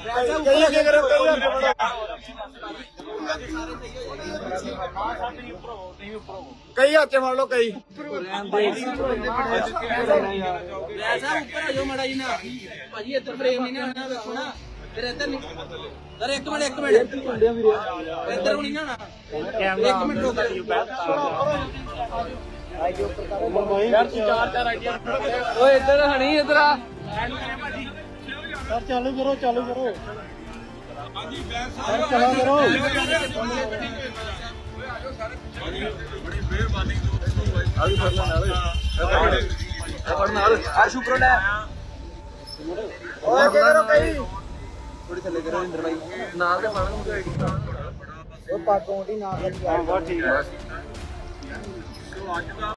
कई आगे करो कई हाथ मार लो कई भाजी इधर फ्रेम नहीं आना देखो ना फिर इधर नहीं सर एक मिनट इधर नहीं आना एक मिनट रुक ओए इधर हनी इधर आ सर चालू करो सर चला करो थोड़ी थले करो इंद्र भाई नाल दे पाना मुझे आईडी ओ पाकोंडी नाल दी बहुत ठीक है